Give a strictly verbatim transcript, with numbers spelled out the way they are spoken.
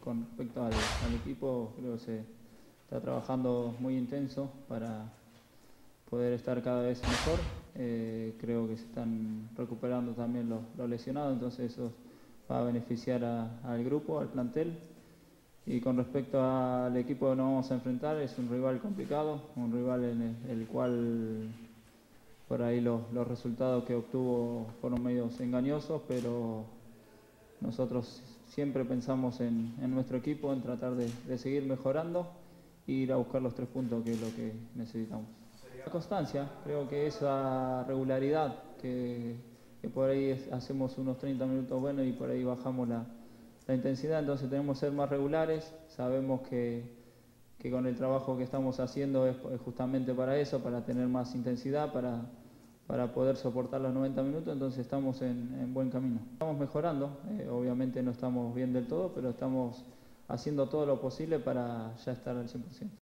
con respecto al, al equipo, creo que se está trabajando muy intenso para poder estar cada vez mejor. Eh, creo que se están recuperando también los, los lesionados, entonces eso va a beneficiar a, al grupo, al plantel. Y con respecto al equipo que nos vamos a enfrentar, es un rival complicado, un rival en el, el cual por ahí los, los resultados que obtuvo fueron medios engañosos, pero nosotros siempre pensamos en, en nuestro equipo, en tratar de, de seguir mejorando e ir a buscar los tres puntos, que es lo que necesitamos. La constancia, creo que esa regularidad, que, que por ahí es, hacemos unos treinta minutos buenos y por ahí bajamos la, la intensidad, entonces tenemos que ser más regulares. Sabemos que, que con el trabajo que estamos haciendo es, es justamente para eso, para tener más intensidad, para, para poder soportar los noventa minutos, entonces estamos en, en buen camino. Estamos mejorando, eh, obviamente no estamos bien del todo, pero estamos haciendo todo lo posible para ya estar al cien por ciento.